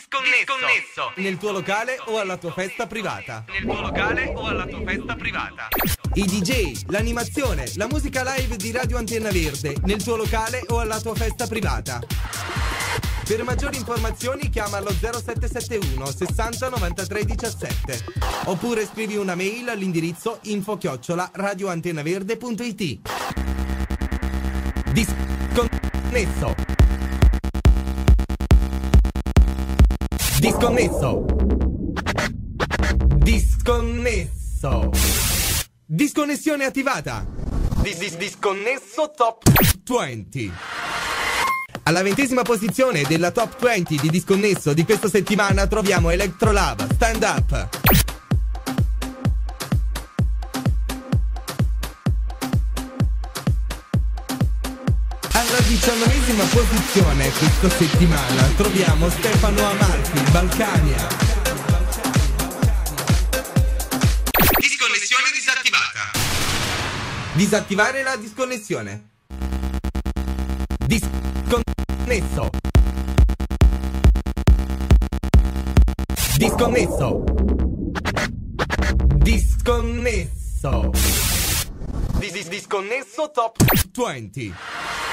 Disconnesso. Nel tuo locale o alla tua festa privata. Nel tuo locale o alla tua festa privata. I DJ, l'animazione, la musica live di Radio Antenna Verde. Nel tuo locale o alla tua festa privata. Per maggiori informazioni chiama allo 0771 60 93 17 oppure scrivi una mail all'indirizzo info@radioantennaverde.it. Disconnesso. Disconnesso. Disconnesso. Disconnessione attivata. Disconnesso Top 20. Alla 20ª posizione della Top 20 di Disconnesso di questa settimana troviamo Electrolab, Stand Up. Alla 19ª posizione questa settimana troviamo Stefano Amalfi, Balcania. Disconnessione disattivata. Disattivare la disconnessione. Disconnesso. Disconnesso. Disconnesso. Disconnesso Top 20.